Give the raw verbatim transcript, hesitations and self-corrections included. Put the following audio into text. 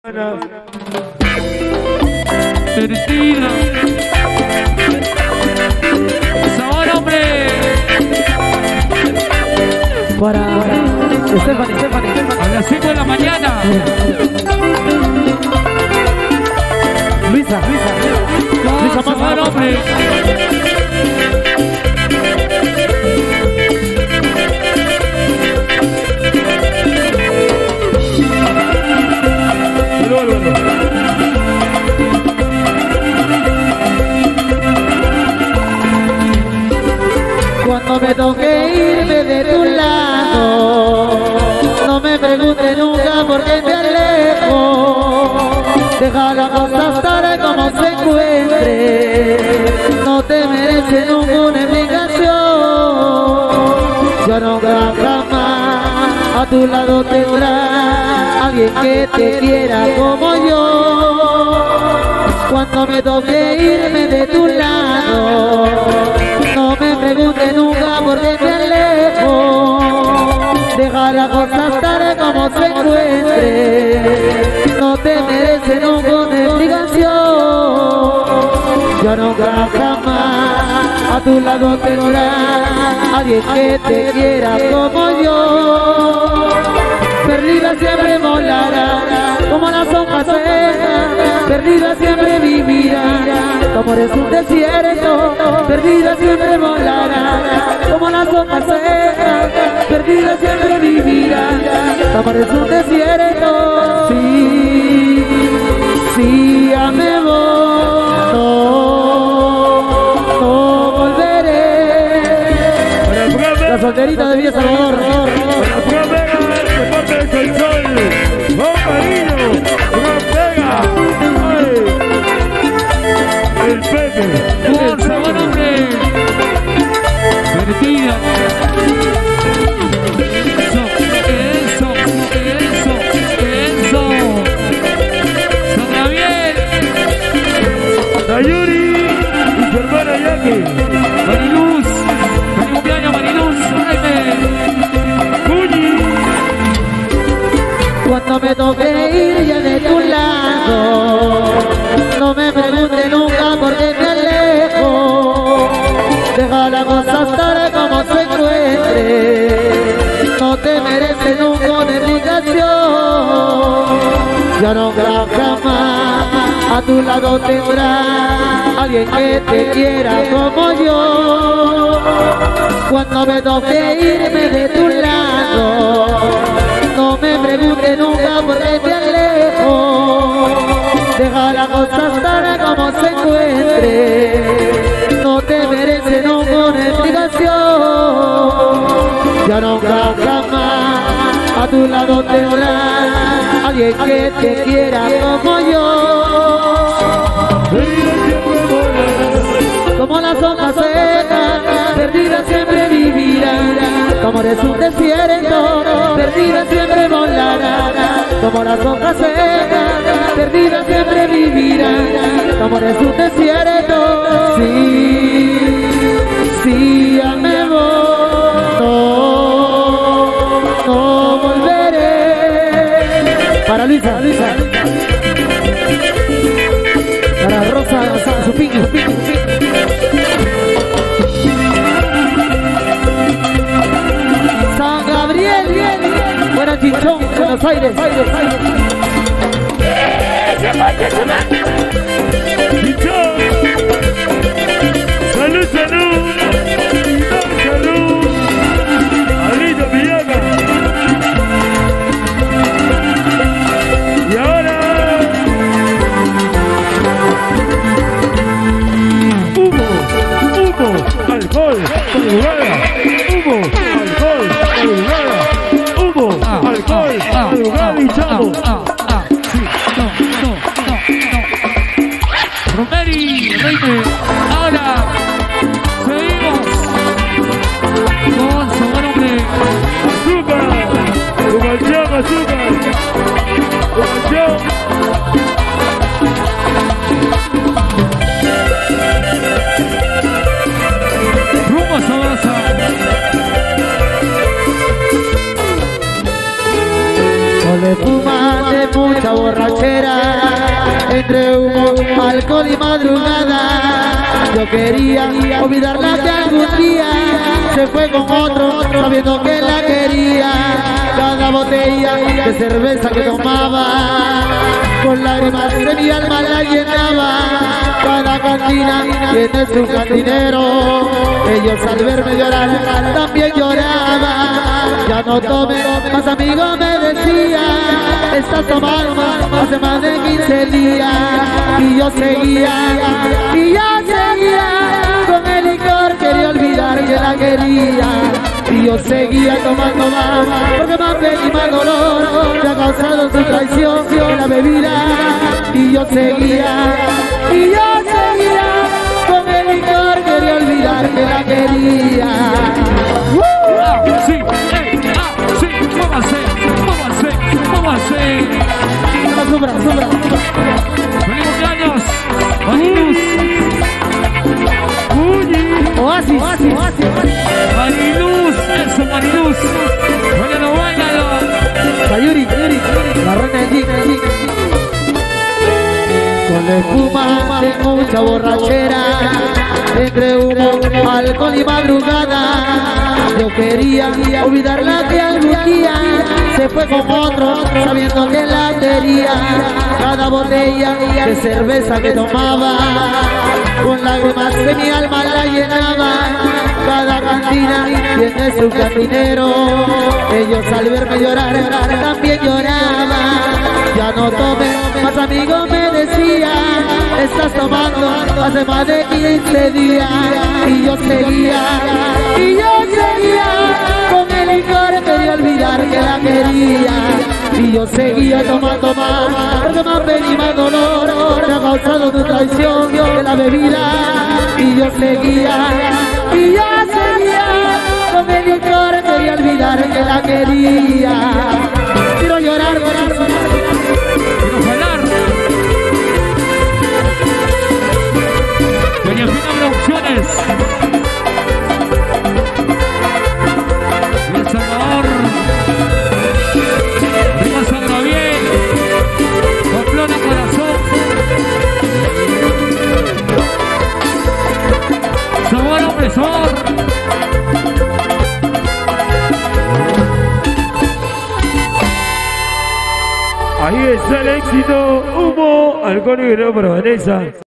Pertila. Sabor, hombre. Para, para. Stephanie, Stephanie, Stephanie. A las cinco de la mañana. Luisa, Luisa. Luisa, más sabor, hombre. Cuando me toque irme de tu lado, no me pregunte nunca por qué me alejo. Deja la cosa estar como se encuentre, no te merece ninguna explicación. Yo nunca jamás a tu lado tendrá alguien que te quiera como yo. Cuando me toque irme de tu lado, no me pregunte nunca por qué me alejo. Deja la cosa estar como se encuentre, no te merece ninguna explicación. Yo nunca jamás a tu lado tendrá alguien que te quiera como yo. Perdida siempre volará como las hojas secas, perdida siempre vivirá como eres un desierto. Perdida siempre volará como las hojas secas, perdida siempre vivirá como eres un desierto. Sí, sí, ya me voy, no, no volveré. La solterita de Villa Salvador. El sol, oh cariño, una pega, ay, el Pepe, Por sabor, hombre. Pertila. Eso, eso, eso, eso. San Gabriel. Nayuri y su hermana Yaki, Mariluz. Feliz cumpleaños, Mariluz. Jaime. Cuñi. Cuando me toque ir ya de tu lado, no me pregunte nunca por qué me alejo. Deja la cosa estar como se encuentre, no te merece nunca una explicación. Ya nunca jamás a tu lado tendrá alguien que te quiera como yo. Cuando me toque irme de tu lado, no me pregunte nunca por qué me alejo. Deja la cosa estar como se encuentre, no te merece ninguna explicación. Ya nunca jamás a tu lado tendrá alguien que te quiera como yo. Como las hojas secas, perdida siempre vivirá como eres un desierto, perdida siempre volará. Como las hojas secas, perdida siempre vivirá como eres un desierto. Sí, sí, ya me voy, no, no volveré. Para Luisa, Luisa. Para Rosa, su piqui, su piqui, su piqui. San Gabriel, buena Chinchón, Buenos Aires, Aires, Aires. Chinchón, salud, salud, salud, Alito Villaga. Y ahora humo, humo, alcohol, madrugada, humo, alcohol, madrugada, humo, alcohol, madrugada y chavo. Romeri, Reine. Ahora seguimos con sabor, hombre. Azúcar, Humanchón, azúcar, Humanchón. Rumbo a Sabrosa. Con espuma de mucha borrachera. entre humo, alcohol y madrugada. Yo quería olvidarla que algún día se fue con otro, sabiendo que la quería. Cada botella de cerveza que tomaba, con lágrimas de mi alma la llenaba. Cada cantina tiene su cantinero, ellos al verme llorar también lloraban. Ya no tome, más amigo me decía, estás tomando hace más de quince días. Y yo seguía, y yo seguía, con el licor quería olvidar que la quería. Y yo seguía tomando más, porque más pena y más dolor me ha causado su traición la bebida. Y yo seguía, y yo seguía, con el licor quería olvidar que la quería. Ah, sí, eh, ah, sí, póngase, póngase, póngase. Sobra, sobra, ¡Feliz cumpleaños! ¡Mariluz! Oasis, oasis, oasis. ¡Mariluz! ¡Eso, Mariluz! ¡Báilalo, báilalo! Sayuri, Sayuri, la reina del G, del G. Con la espuma tengo mucha borrachera, entre humo, alcohol y madrugada. Yo quería olvidarla que algún día se fue con otro, sabiendo que la quería. Cada botella de cerveza que tomaba, con lágrimas de mi alma la llenaba. Cada cantina tiene su cantinero, ellos al verme llorar también lloraban. Ya no tome, más amigo me decía, estás tomando hace más de quince días. Y yo seguía, y yo seguía, con el licor quería olvidar que la quería. Y yo seguía tomando más, porque más pena y más dolor me ha causado tu traición de la bebida. Y yo seguía, y yo seguía, con el licor quería olvidar que la quería. Quiero llorar, llorar, ¡Quiero bailar! Doña Fina Producciones. El Salvador. Arriba San Gabriel. Pamplona Corazón. Sabor, hombre, sabor. Ahí está el éxito, humo, alcohol y veneno para Vanessa.